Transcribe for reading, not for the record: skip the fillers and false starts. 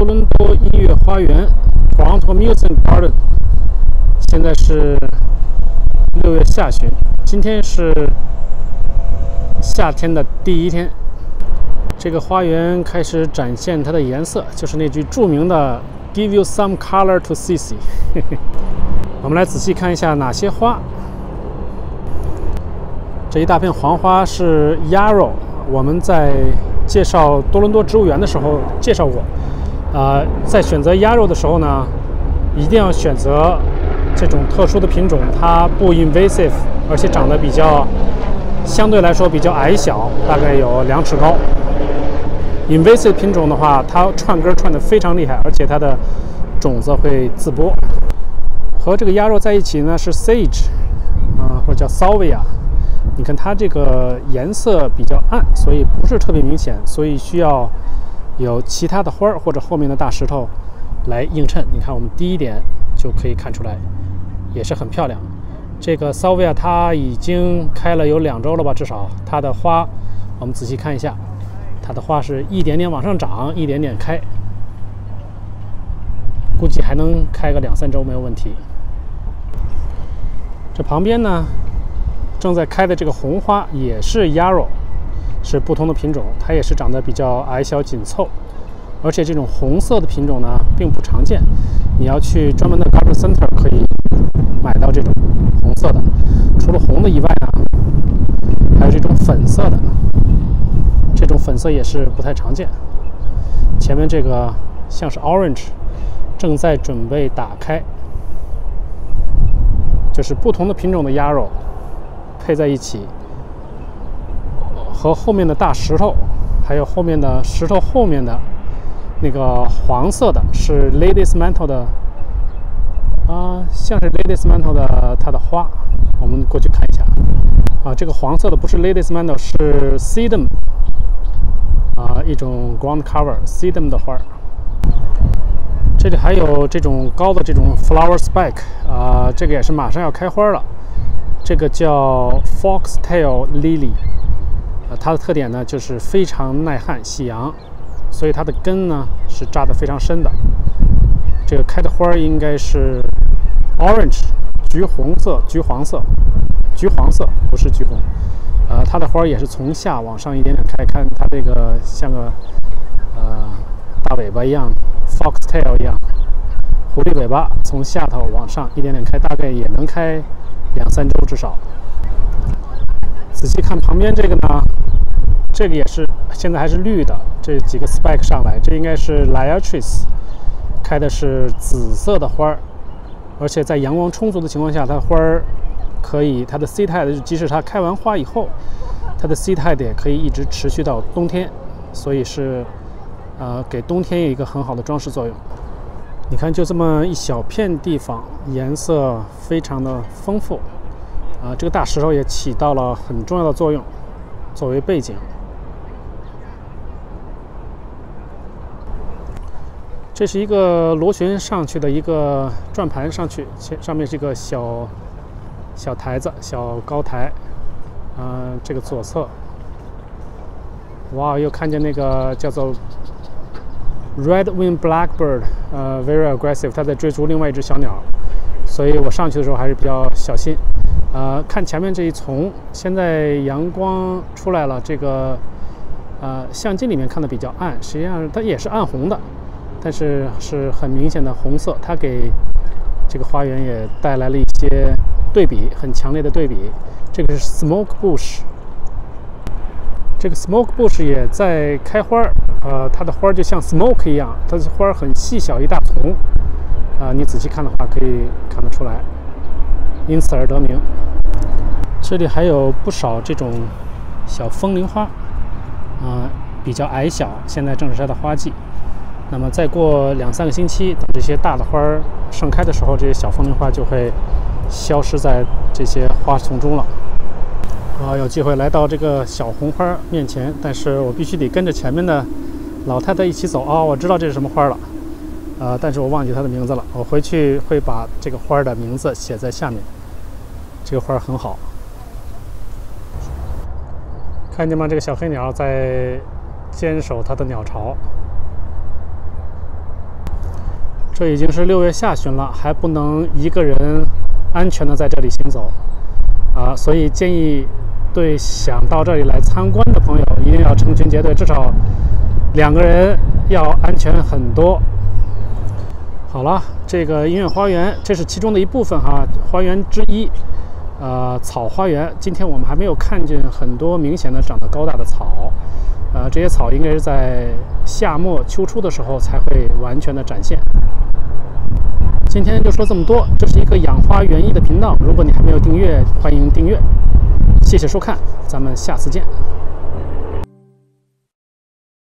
多伦多音乐花园 Toronto Music Garden， 现在是6月下旬，今天是夏天的第一天。这个花园开始展现它的颜色，就是那句著名的 "Give you some color to see." 我们来仔细看一下哪些花。这一大片黄花是 Yarrow， 我们在介绍多伦多植物园的时候介绍过。在选择 Yarrow 的时候呢，一定要选择这种特殊的品种，它不 invasive， 而且长得相对来说比较矮小，大概有2尺高。invasive 品种的话，它串根串得非常厉害，而且它的种子会自播。和这个 Yarrow 在一起呢是 Sage， 或者叫 Salvia。你看它这个颜色比较暗，所以不是特别明显，所以需要有其他的花儿或者后面的大石头来映衬。你看我们第一点就可以看出来，也是很漂亮。这个 Salvia 它已经开了有2周了吧，至少它的花我们仔细看一下，它的花是一点点往上长，一点点开，估计还能开个2、3周没有问题。这旁边呢正在开的这个红花也是 Yarrow， 是不同的品种，它也是长得比较矮小紧凑，而且这种红色的品种呢并不常见，你要去专门的 Garden Center 可以买到这种红色的。除了红的以外呢，还有这种粉色的，这种粉色也是不太常见。前面这个像是 Orange， 正在准备打开，就是不同的品种的 Yarrow配在一起，和后面的大石头，还有后面的石头后面的那个黄色的是 Ladies Mantle 的，像是 Ladies Mantle 的它的花，我们过去看一下。这个黄色的不是 Ladies Mantle， 是 Sedum， 一种 ground cover Sedum 的花。这里还有这种高的这种 Flower Spike， 这个也是马上要开花了。这个叫 Foxtail Lily， 它的特点呢就是非常耐旱喜阳，所以它的根呢是扎得非常深的。这个开的花应该是 Orange， 橘黄色，不是橘红。它的花也是从下往上一点点开，看它这个像个大尾巴一样 ，Foxtail 一样，狐狸尾巴从下头往上一点点开，大概也能开2、3周至少。仔细看旁边这个呢，这个也是现在还是绿的，这几个 spike 上来，这应该是 Liatris， 开的是紫色的花儿，而且在阳光充足的情况下，它花儿可以，它的 seed head 即使它开完花以后，它的 seed head 也可以一直持续到冬天，所以是给冬天有一个很好的装饰作用。你看，就这么一小片地方，颜色非常的丰富，这个大石头也起到了很重要的作用，作为背景。这是一个螺旋上去的一个转盘上去，上面是一个小台子，小高台。这个左侧，哇，又看见那个叫做Red-winged blackbird， very aggressive， 它在追逐另外一只小鸟，所以我上去的时候还是比较小心。看前面这一丛，现在阳光出来了，这个相机里面看的比较暗，实际上它也是暗红的，但是是很明显的红色，它给这个花园也带来了一些对比，很强烈的对比。这个是 Smoke Bush， 这个 Smoke Bush 也在开花，它的花就像 smoke 一样，它的花很细小一大丛，你仔细看的话可以看得出来，因此而得名。这里还有不少这种小风铃花，比较矮小，现在正是它的花季。那么再过2、3个星期，等这些大的花盛开的时候，这些小风铃花就会消失在这些花丛中了。有机会来到这个小红花面前，但是我必须得跟着前面的老太太一起走。我知道这是什么花了，但是我忘记它的名字了。我回去会把这个花的名字写在下面。这个花很好，看见吗？这个小黑鸟在坚守它的鸟巢。 这已经是6月下旬了，还不能一个人安全的在这里行走所以建议对想到这里来参观的朋友一定要成群结队，至少2个人要安全很多。好了，这个音乐花园这是其中的一部分哈，花园之一。草花园，今天我们还没有看见很多明显的长得高大的草，这些草应该是在夏末秋初的时候才会完全的展现。今天就说这么多，这是一个养花园艺的频道，如果你还没有订阅，欢迎订阅，谢谢收看，咱们下次见。